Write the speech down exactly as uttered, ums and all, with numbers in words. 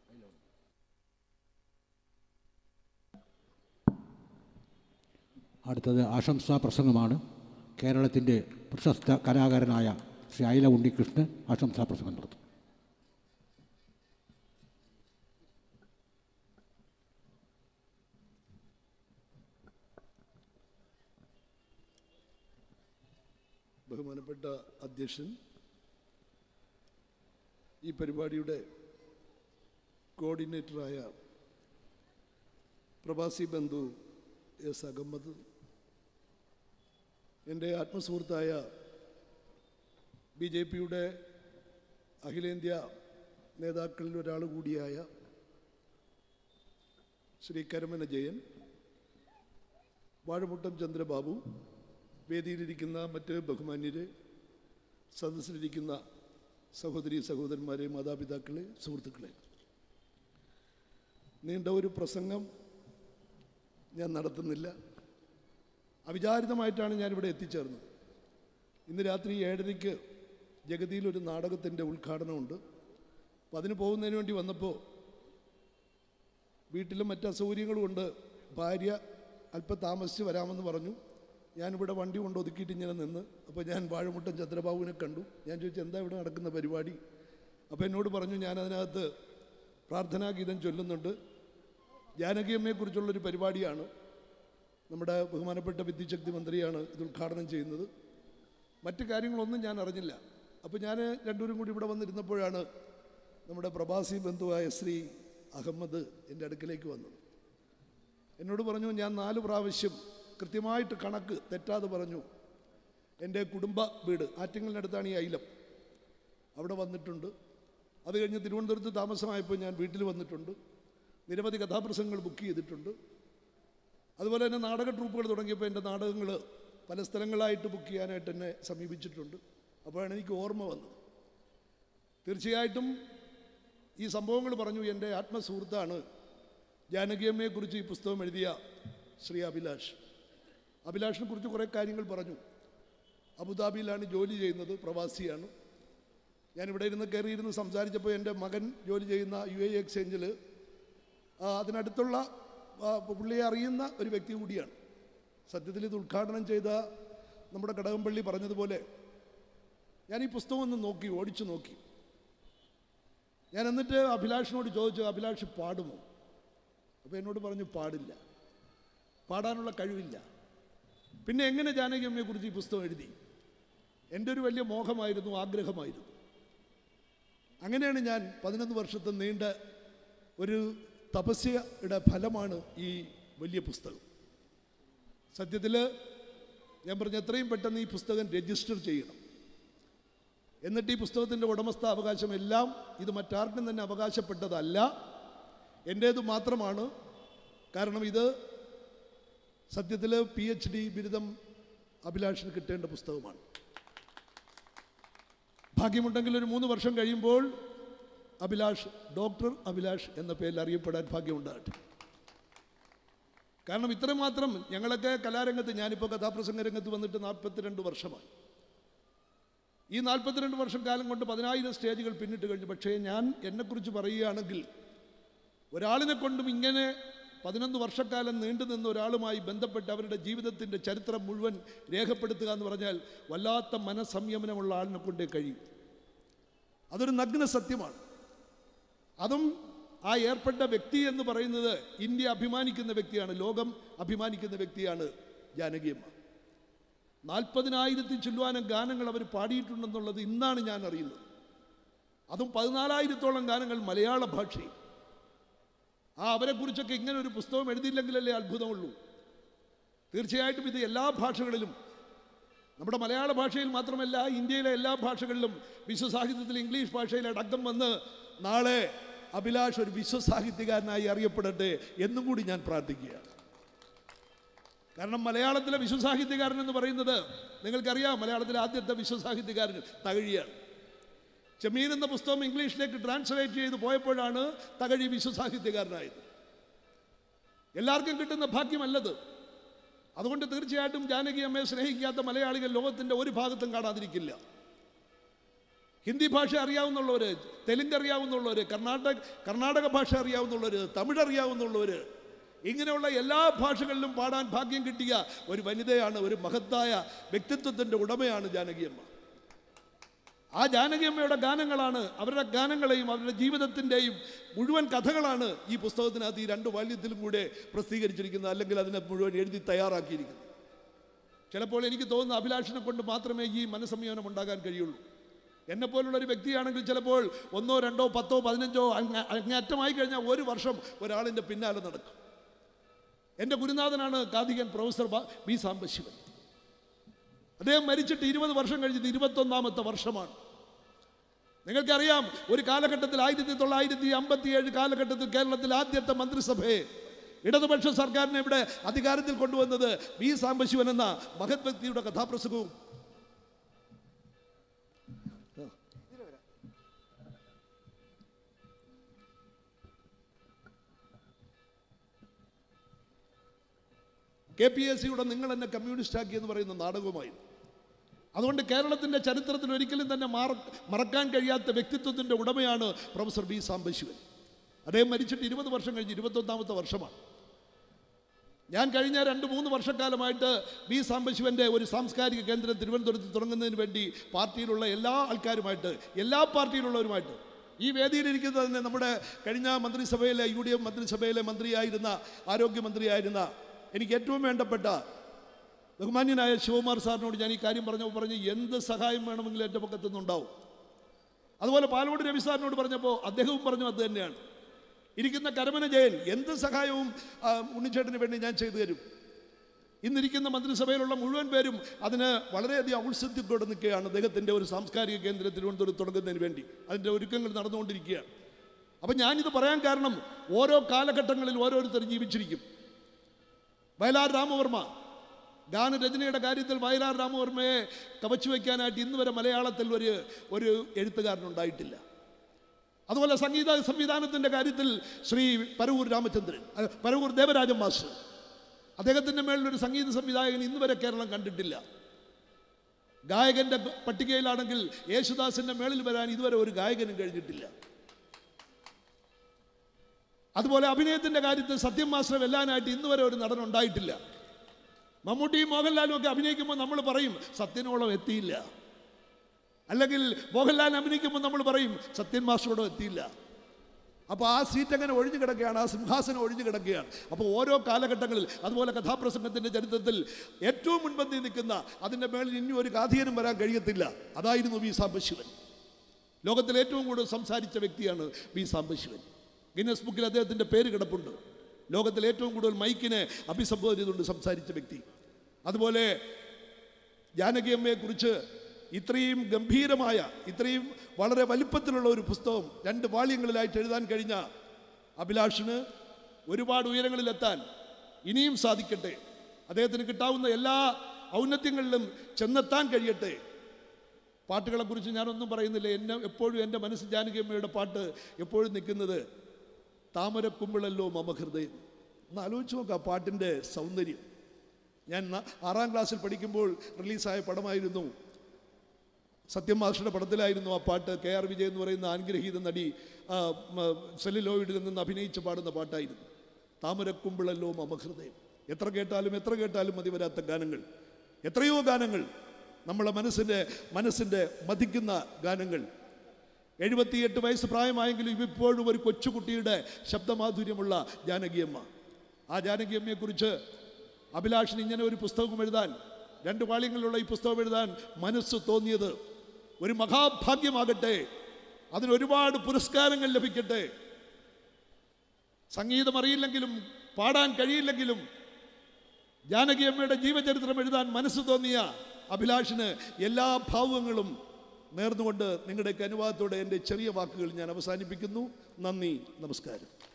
അടുത്തത് ആശംസാ പ്രസംഗമാണ്. കേരളത്തിൻ്റെ പ്രശസ്ത കലാകാരനായ ശ്രീ അയിലം ഉണ്ണികൃഷ്ണൻ ആശംസാ പ്രസംഗം നടത്തും. ബഹുമാനപ്പെട്ട അധ്യക്ഷൻ, ഈ പരിപാടിയുടെ കോർഡിനേറ്ററായ പ്രവാസി ബന്ധു എസ് അഹമ്മദ്, എൻ്റെ ആത്മസുഹൃത്തായ ബി ജെ പിയുടെ അഖിലേന്ത്യാ നേതാക്കളിൽ ഒരാൾ കൂടിയായ ശ്രീ കരമന ജയൻ, വാഴമുട്ടം ചന്ദ്രബാബു, വേദിയിലിരിക്കുന്ന മറ്റ് ബഹുമാന്യരെ, സദസ്സിലിരിക്കുന്ന സഹോദരി സഹോദരന്മാരെ, മാതാപിതാക്കളെ, സുഹൃത്തുക്കളെ, നീണ്ട ഒരു പ്രസംഗം ഞാൻ നടത്തുന്നില്ല. അവിചാരിതമായിട്ടാണ് ഞാനിവിടെ എത്തിച്ചേർന്നത്. ഇന്ന് രാത്രി ഏഴരയ്ക്ക് ജഗതിയിലൊരു നാടകത്തിൻ്റെ ഉദ്ഘാടനമുണ്ട്. അപ്പം അതിന് പോകുന്നതിന് വേണ്ടി വന്നപ്പോൾ വീട്ടിലും മറ്റ് അസൗകര്യങ്ങളും കൊണ്ട് ഭാര്യ അല്പം താമസിച്ച് വരാമെന്ന് പറഞ്ഞു. ഞാനിവിടെ വണ്ടി കൊണ്ട് ഒതുക്കിയിട്ട് ഇങ്ങനെ നിന്ന്. അപ്പോൾ ഞാൻ വാഴമുട്ടം ചന്ദ്രബാബുവിനെ കണ്ടു. ഞാൻ ചോദിച്ചു, എന്താ ഇവിടെ നടക്കുന്ന പരിപാടി? അപ്പോൾ എന്നോട് പറഞ്ഞു, ഞാനതിനകത്ത് പ്രാർത്ഥനാഗീതം ചൊല്ലുന്നുണ്ട്. ജാനകിയമ്മയെക്കുറിച്ചുള്ളൊരു പരിപാടിയാണ്. നമ്മുടെ ബഹുമാനപ്പെട്ട വിദ്യുച്ഛക്തി മന്ത്രിയാണ് ഇത് ഉദ്ഘാടനം ചെയ്യുന്നത്. മറ്റ് കാര്യങ്ങളൊന്നും ഞാൻ അറിഞ്ഞില്ല. അപ്പോൾ ഞാൻ രണ്ടുപേരും കൂടി ഇവിടെ വന്നിരുന്നപ്പോഴാണ് നമ്മുടെ പ്രവാസി ബന്ധുവായ ശ്രീ അഹമ്മദ് എൻ്റെ അടുക്കലേക്ക് വന്നത്. എന്നോട് പറഞ്ഞു, ഞാൻ നാല് പ്രാവശ്യം കൃത്യമായിട്ട് കണക്ക് തെറ്റാതെ പറഞ്ഞു, എൻ്റെ കുടുംബ വീട് ആറ്റിങ്ങലിനടുത്താണ് ഈ അയിലം, അവിടെ വന്നിട്ടുണ്ട്. അത് കഴിഞ്ഞ് തിരുവനന്തപുരത്ത് താമസമായപ്പോൾ ഞാൻ വീട്ടിൽ വന്നിട്ടുണ്ട്. നിരവധി കഥാപ്രസംഗങ്ങൾ ബുക്ക് ചെയ്തിട്ടുണ്ട്. അതുപോലെ തന്നെ നാടക ട്രൂപ്പുകൾ തുടങ്ങിയപ്പോൾ എൻ്റെ നാടകങ്ങൾ പല സ്ഥലങ്ങളായിട്ട് ബുക്ക് ചെയ്യാനായിട്ട് എന്നെ സമീപിച്ചിട്ടുണ്ട്. അപ്പോഴാണ് എനിക്ക് ഓർമ്മ വന്നത്. തീർച്ചയായിട്ടും ഈ സംഭവങ്ങൾ പറഞ്ഞു എൻ്റെ ആത്മസുഹൃത്താണ് ജാനകിയമ്മയെക്കുറിച്ച് ഈ പുസ്തകം എഴുതിയ ശ്രീ അഭിലാഷ്. അഭിലാഷിനെ കുറിച്ച് കുറേ കാര്യങ്ങൾ പറഞ്ഞു. അബുദാബിയിലാണ് ജോലി ചെയ്യുന്നത്, പ്രവാസിയാണ്. ഞാനിവിടെ ഇരുന്ന് കയറിയിരുന്ന് സംസാരിച്ചപ്പോൾ എൻ്റെ മകൻ ജോലി ചെയ്യുന്ന യു എ എക്സ്ചേഞ്ചിൽ അതിനടുത്തുള്ള പുള്ളിയെ അറിയുന്ന ഒരു വ്യക്തി കൂടിയാണ്. സത്യത്തിൽ ഇത് ഉദ്ഘാടനം ചെയ്ത നമ്മുടെ കടകംപള്ളി പറഞ്ഞതുപോലെ ഞാൻ ഈ പുസ്തകം ഒന്ന് നോക്കി, ഓടിച്ചു നോക്കി. ഞാൻ എന്നിട്ട് അഭിലാഷിനോട് ചോദിച്ചു, അഭിലാഷ് പാടുമോ? അപ്പോൾ എന്നോട് പറഞ്ഞു, പാടില്ല, പാടാനുള്ള കഴിവില്ല. പിന്നെ എങ്ങനെ ജാനകിയമ്മയെക്കുറിച്ച് ഈ പുസ്തകം എഴുതി? എൻ്റെ ഒരു വലിയ മോഹമായിരുന്നു, ആഗ്രഹമായിരുന്നു. അങ്ങനെയാണ് ഞാൻ പതിനൊന്ന് വർഷത്തെ നീണ്ട ഒരു തപസ്യയുടെ ഫലമാണ് ഈ വലിയ പുസ്തകം. സത്യത്തിൽ ഞാൻ പറഞ്ഞ എത്രയും പെട്ടെന്ന് ഈ പുസ്തകം രജിസ്റ്റർ ചെയ്യണം. എന്നിട്ട് ഈ പുസ്തകത്തിൻ്റെ ഉടമസ്ഥാവകാശം എല്ലാം ഇത് മറ്റാർക്കും തന്നെ അവകാശപ്പെട്ടതല്ല, എൻ്റേത് മാത്രമാണ്. കാരണം ഇത് സത്യത്തിൽ പി എച്ച് ഡി ബിരുദം അഭിലാഷിന് കിട്ടേണ്ട പുസ്തകമാണ്. ഭാഗ്യമുണ്ടെങ്കിൽ ഒരു മൂന്ന് വർഷം കഴിയുമ്പോൾ അഭിലാഷ്, ഡോക്ടർ അഭിലാഷ് എന്ന പേരിൽ അറിയപ്പെടാൻ ഭാഗ്യമുണ്ടാകട്ടെ. കാരണം ഇത്രമാത്രം ഞങ്ങളൊക്കെ കലാരംഗത്ത്, ഞാനിപ്പോൾ കഥാപ്രസംഗ രംഗത്ത് വന്നിട്ട് നാൽപ്പത്തിരണ്ട് വർഷമായി. ഈ നാൽപ്പത്തിരണ്ട് വർഷം കാലം കൊണ്ട് പതിനായിരം സ്റ്റേജുകൾ പിന്നിട്ട് കഴിഞ്ഞു. പക്ഷേ ഞാൻ എന്നെക്കുറിച്ച് പറയുകയാണെങ്കിൽ ഒരാളിനെ കൊണ്ടും ഇങ്ങനെ പതിനൊന്ന് വർഷക്കാലം നീണ്ടു നിന്ന ഒരാളുമായി ബന്ധപ്പെട്ട് അവരുടെ ജീവിതത്തിൻ്റെ ചരിത്രം മുഴുവൻ രേഖപ്പെടുത്തുക എന്ന് പറഞ്ഞാൽ വല്ലാത്ത മനസ്സംയമനമുള്ള ആളിനെ കൊണ്ടേ കഴിയും. അതൊരു നഗ്ന സത്യമാണ്. അതും ആ ഏർപ്പെട്ട വ്യക്തി എന്ന് പറയുന്നത് ഇന്ത്യ അഭിമാനിക്കുന്ന വ്യക്തിയാണ്, ലോകം അഭിമാനിക്കുന്ന വ്യക്തിയാണ് ജാനകിയമ്മ. നാൽപ്പതിനായിരത്തി ചുല്ലുവാനം ഗാനങ്ങൾ അവർ പാടിയിട്ടുണ്ടെന്നുള്ളത് ഇന്നാണ് ഞാൻ അറിയുന്നത്. അതും പതിനാലായിരത്തോളം ഗാനങ്ങൾ മലയാള ഭാഷയിൽ. ആ അവരെക്കുറിച്ചൊക്കെ ഇങ്ങനെ ഒരു പുസ്തകം എഴുതിയില്ലെങ്കിലല്ലേ അത്ഭുതമുള്ളൂ. തീർച്ചയായിട്ടും ഇത് എല്ലാ ഭാഷകളിലും, നമ്മുടെ മലയാള ഭാഷയിൽ മാത്രമല്ല ഇന്ത്യയിലെ എല്ലാ ഭാഷകളിലും, വിശ്വസാഹിത്യത്തിൽ ഇംഗ്ലീഷ് ഭാഷയിൽ അടക്കം വന്ന് നാളെ അഭിലാഷ് ഒരു വിശ്വസാഹിത്യകാരനായി അറിയപ്പെടട്ടെ എന്നും കൂടി ഞാൻ പ്രാർത്ഥിക്കുകയാണ്. കാരണം മലയാളത്തിലെ വിശ്വസാഹിത്യകാരൻ എന്ന് പറയുന്നത് നിങ്ങൾക്കറിയാം, മലയാളത്തിലെ ആദ്യത്തെ വിശ്വസാഹിത്യകാരൻ തകഴിയാണ്. ചെമ്മീൻ എന്ന പുസ്തകം ഇംഗ്ലീഷിലേക്ക് ട്രാൻസ്ലേറ്റ് ചെയ്ത് പോയപ്പോഴാണ് തകഴി വിശ്വസാഹിത്യകാരനായത്. എല്ലാവർക്കും കിട്ടുന്ന ഭാഗ്യമല്ലത്. അതുകൊണ്ട് തീർച്ചയായിട്ടും ജാനകിയമ്മയെ സ്നേഹിക്കാത്ത മലയാളികൾ ലോകത്തിൻ്റെ ഒരു ഭാഗത്തും കാണാതിരിക്കില്ല. ഹിന്ദി ഭാഷ അറിയാവുന്നുള്ളവർ, തെലുങ്ക് അറിയാവുന്നുള്ളവർ, കർണാടക കർണാടക ഭാഷ അറിയാവുന്നുള്ളവർ, തമിഴ് അറിയാവുന്നുള്ളവർ, ഇങ്ങനെയുള്ള എല്ലാ ഭാഷകളിലും പാടാൻ ഭാഗ്യം കിട്ടിയ ഒരു വനിതയാണ്, ഒരു മഹത്തായ വ്യക്തിത്വത്തിൻ്റെ ഉടമയാണ് ജാനകിയമ്മ. ആ ജാനകിയമ്മയുടെ ഗാനങ്ങളാണ്, അവരുടെ ഗാനങ്ങളെയും അവരുടെ ജീവിതത്തിൻ്റെയും മുഴുവൻ കഥകളാണ് ഈ പുസ്തകത്തിനകത്ത് ഈ രണ്ട് വാല്യത്തിലും കൂടെ പ്രസിദ്ധീകരിച്ചിരിക്കുന്നത്, അല്ലെങ്കിൽ അതിനെ മുഴുവൻ എഴുതി തയ്യാറാക്കിയിരിക്കുന്നത്. ചിലപ്പോൾ എനിക്ക് തോന്നുന്ന അഭിലാഷിനെ കൊണ്ട് മാത്രമേ ഈ മനസ്സംയമനം ഉണ്ടാകാൻ കഴിയുള്ളൂ. എന്നെപ്പോലുള്ളൊരു വ്യക്തിയാണെങ്കിൽ ചിലപ്പോൾ ഒന്നോ രണ്ടോ പത്തോ പതിനഞ്ചോ അങ്ങേറ്റമായി കഴിഞ്ഞാൽ ഒരു വർഷം ഒരാളിൻ്റെ പിന്നാലെ നടക്കും. എൻ്റെ ഗുരുനാഥനാണ് കാഥികൻ പ്രൊഫസർ ബി സാംബശിവൻ. അദ്ദേഹം മരിച്ചിട്ട് ഇരുപത് വർഷം കഴിഞ്ഞത് ഇരുപത്തൊന്നാമത്തെ വർഷമാണ്. നിങ്ങൾക്കറിയാം, ഒരു കാലഘട്ടത്തിൽ ആയിരത്തി തൊള്ളായിരത്തി അമ്പത്തി ഏഴ് കാലഘട്ടത്തിൽ കേരളത്തിൽ ആദ്യത്തെ മന്ത്രിസഭയെ ഇടതുപക്ഷ സർക്കാരിനെ ഇവിടെ അധികാരത്തിൽ കൊണ്ടുവന്നത് ബി സാംബശിവൻ എന്ന മഹത് വ്യക്തിയുടെ കഥാപ്രസംഗവും കെ പി എസ് സിയുടെ നിങ്ങൾ എന്നെ കമ്മ്യൂണിസ്റ്റാക്കി എന്ന് പറയുന്ന നാടകവുമായിരുന്നു. അതുകൊണ്ട് കേരളത്തിൻ്റെ ചരിത്രത്തിൽ ഒരിക്കലും തന്നെ മാറ മറക്കാൻ കഴിയാത്ത വ്യക്തിത്വത്തിൻ്റെ ഉടമയാണ് പ്രൊഫസർ ബി സാംബശിവൻ. അദ്ദേഹം മരിച്ചിട്ട് ഇരുപത് വർഷം കഴിഞ്ഞ് ഇരുപത്തൊന്നാമത്തെ വർഷമാണ്. ഞാൻ കഴിഞ്ഞ രണ്ട് മൂന്ന് വർഷക്കാലമായിട്ട് ബി സാംബശിവൻ്റെ ഒരു സാംസ്കാരിക കേന്ദ്രം തിരുവനന്തപുരത്ത് തുടങ്ങുന്നതിന് വേണ്ടി പാർട്ടിയിലുള്ള എല്ലാ ആൾക്കാരുമായിട്ട്, എല്ലാ പാർട്ടിയിലുള്ളവരുമായിട്ട്, ഈ വേദിയിലിരിക്കുന്നത് തന്നെ നമ്മുടെ കഴിഞ്ഞ മന്ത്രിസഭയിലെ യു ഡി എഫ് മന്ത്രിസഭയിലെ മന്ത്രിയായിരുന്ന ആരോഗ്യമന്ത്രിയായിരുന്ന എനിക്ക് ഏറ്റവും വേണ്ടപ്പെട്ട ബഹുമാന്യനായ ശിവകുമാർ സാറിനോട് ഞാൻ ഈ കാര്യം പറഞ്ഞപ്പോൾ പറഞ്ഞ് എന്ത് സഹായം വേണമെങ്കിലും എൻ്റെ പക്കത്തു നിന്നുണ്ടാവും. അതുപോലെ പാലോട് രവി സാറിനോട് പറഞ്ഞപ്പോൾ അദ്ദേഹവും പറഞ്ഞു അത് തന്നെയാണ്. ഇരിക്കുന്ന കരമന ജയൻ എന്ത് സഹായവും ഉണ്ണിച്ചേട്ടന് വേണ്ടി ഞാൻ ചെയ്തു തരും. ഇന്നിരിക്കുന്ന മന്ത്രിസഭയിലുള്ള മുഴുവൻ പേരും അതിന് വളരെയധികം ഔത്സുത്യത്തോടെ നിൽക്കുകയാണ്. അദ്ദേഹത്തിൻ്റെ ഒരു സാംസ്കാരിക കേന്ദ്രം തിരുവനന്തപുരത്ത് തുടങ്ങുന്നതിന് വേണ്ടി അതിൻ്റെ ഒരുക്കങ്ങൾ നടന്നുകൊണ്ടിരിക്കുകയാണ്. അപ്പം ഞാനിത് പറയാൻ കാരണം, ഓരോ കാലഘട്ടങ്ങളിൽ ഓരോരുത്തർ ജീവിച്ചിരിക്കും. വയലാർ രാമവർമ്മ ഗാനരചനയുടെ കാര്യത്തിൽ വയലാർ രാമവർമ്മയെ കവച്ചു വയ്ക്കാനായിട്ട് ഇന്ന് വരെ മലയാളത്തിൽ ഒരു ഒരു എഴുത്തുകാരനുണ്ടായിട്ടില്ല. അതുപോലെ സംഗീത സംവിധാനത്തിൻ്റെ കാര്യത്തിൽ ശ്രീ പരവൂർ രാമചന്ദ്രൻ, പരവൂർ ദേവരാജൻ മാസ്റ്റർ, അദ്ദേഹത്തിൻ്റെ മേളിലൊരു സംഗീത സംവിധായകൻ ഇന്ന് വരെ കേരളം കണ്ടിട്ടില്ല. ഗായകൻ്റെ പട്ടികയിലാണെങ്കിൽ യേശുദാസിൻ്റെ മേളിൽ വരാൻ ഇതുവരെ ഒരു ഗായകനും കഴിഞ്ഞിട്ടില്ല. അതുപോലെ അഭിനയത്തിൻ്റെ കാര്യത്തിൽ സത്യം മാസ്റ്റർ വെല്ലാനായിട്ട് ഇന്ന് വരെ ഒരു നടൻ ഉണ്ടായിട്ടില്ല. മമ്മൂട്ടിയും മോഹൻലാലും ഒക്കെ അഭിനയിക്കുമ്പോൾ നമ്മൾ പറയും സത്യനോളം എത്തിയില്ല, അല്ലെങ്കിൽ മോഹൻലാൽ അഭിനയിക്കുമ്പോൾ നമ്മൾ പറയും സത്യൻ മാസ്റ്ററോടോ എത്തിയില്ല. അപ്പോൾ ആ സീറ്റ് അങ്ങനെ ഒഴിഞ്ഞു കിടക്കുകയാണ്, ആ സിംഹാസനം ഒഴിഞ്ഞു കിടക്കുകയാണ്. അപ്പോൾ ഓരോ കാലഘട്ടങ്ങളിൽ അതുപോലെ കഥാപ്രസംഗത്തിൻ്റെ ചരിത്രത്തിൽ ഏറ്റവും മുൻപന്തി നിൽക്കുന്ന, അതിൻ്റെ മേളിൽ ഇനി ഒരു കാഥികനും വരാൻ കഴിയത്തില്ല, അതായിരുന്നു ബി സാംബശിവൻ. ലോകത്തിൽ ഏറ്റവും കൂടുതൽ സംസാരിച്ച വ്യക്തിയാണ് ബി സാംബശിവൻ. ഗിന്നസ് ബുക്കിൽ അദ്ദേഹത്തിൻ്റെ പേര് കിടപ്പുണ്ട്. ലോകത്തിൽ ഏറ്റവും കൂടുതൽ മൈക്കിനെ അഭിസംബോധന ചെയ്തുകൊണ്ട് സംസാരിച്ച വ്യക്തി. അതുപോലെ ജാനകിയമ്മയെക്കുറിച്ച് ഇത്രയും ഗംഭീരമായ, ഇത്രയും വളരെ വലിപ്പത്തിലുള്ള ഒരു പുസ്തകം രണ്ട് വാള്യങ്ങളിലായിട്ട് എഴുതാൻ കഴിഞ്ഞ അഭിലാഷിന് ഒരുപാട് ഉയരങ്ങളിലെത്താൻ ഇനിയും സാധിക്കട്ടെ. അദ്ദേഹത്തിന് കിട്ടാവുന്ന എല്ലാ ഔന്നത്യങ്ങളിലും ചെന്നെത്താൻ കഴിയട്ടെ. പാട്ടുകളെക്കുറിച്ച് ഞാനൊന്നും പറയുന്നില്ല. എന്നെ എപ്പോഴും എൻ്റെ മനസ്സിൽ ജാനകിയമ്മയുടെ പാട്ട് എപ്പോഴും നിൽക്കുന്നത് താമരക്കുമ്പിളല്ലോ മമ ഹൃദയം. ഒന്ന് ആലോചിച്ച് നോക്കുക ആ പാട്ടിൻ്റെ സൗന്ദര്യം. ഞാൻ ആറാം ക്ലാസ്സിൽ പഠിക്കുമ്പോൾ റിലീസായ പടമായിരുന്നു, സത്യം മാസ്റ്ററുടെ പടത്തിലായിരുന്നു ആ പാട്ട്. കെ ആർ വിജയൻ എന്ന് പറയുന്ന അനുഗ്രഹീത നടി സെല്ലുലോയിഡിൽ നിന്ന് അഭിനയിച്ച് പാടുന്ന പാട്ടായിരുന്നു താമരക്കുമ്പിളല്ലോ മമ ഹൃദയം. എത്ര കേട്ടാലും എത്ര കേട്ടാലും മതി വരാത്ത ഗാനങ്ങൾ, എത്രയോ ഗാനങ്ങൾ, നമ്മളെ മനസ്സിൻ്റെ മനസ്സിൻ്റെ മതിക്കുന്ന ഗാനങ്ങൾ. എഴുപത്തിയെട്ട് വയസ്സ് പ്രായമായെങ്കിലും ഇപ്പോഴും ഒരു കൊച്ചുകുട്ടിയുടെ ശബ്ദമാധുര്യമുള്ള ജാനകിയമ്മ. ആ ജാനകിയമ്മയെക്കുറിച്ച് അഭിലാഷിന് ഇങ്ങനെ ഒരു പുസ്തകം എഴുതാൻ, രണ്ട് വാള്യങ്ങളിലുള്ള ഈ പുസ്തകം എഴുതാൻ മനസ്സ് തോന്നിയത് ഒരു മഹാഭാഗ്യമാകട്ടെ. അതിനൊരുപാട് പുരസ്കാരങ്ങൾ ലഭിക്കട്ടെ. സംഗീതം അറിയില്ലെങ്കിലും പാടാൻ കഴിയില്ലെങ്കിലും ജാനകിയമ്മയുടെ ജീവചരിത്രം എഴുതാൻ മനസ്സ് തോന്നിയ അഭിലാഷിന് എല്ലാ ഭാവുകങ്ങളും നേർന്നുകൊണ്ട് നിങ്ങളുടെയൊക്കെ അനുവാദത്തോടെ എൻ്റെ ചെറിയ വാക്കുകൾ ഞാൻ അവസാനിപ്പിക്കുന്നു. നന്ദി, നമസ്കാരം.